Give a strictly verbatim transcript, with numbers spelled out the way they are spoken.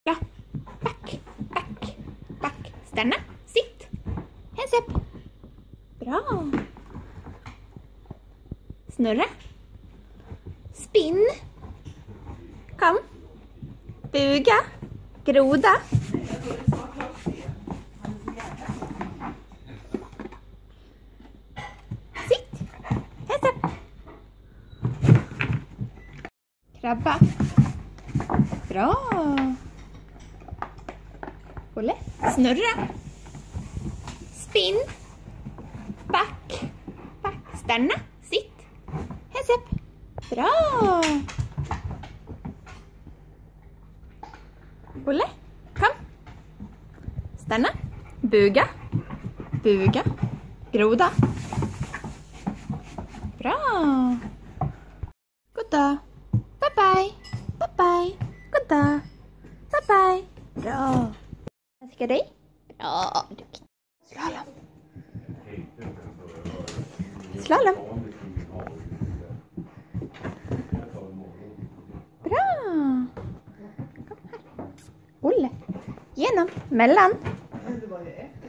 Back, back, back, back. Stanna, sitt. Hands up. Bra. Snurra. Spinn. Kom. Buga. Groda. Sitt. Hands up. Krabba. Bra. Olle. Snurra. Spinn. Back. Back. Stanna. Sitt. Hands up. Bra. Olle. Kom. Stanna. Buga. Buga. Groda. Bra. God dag. Bye bye. Bye bye. God dag. Bye bye. Bra. Jag ska dig. Bra. Slalom. Slalom. Bra. Kom här. Olle. Genom. Mellan.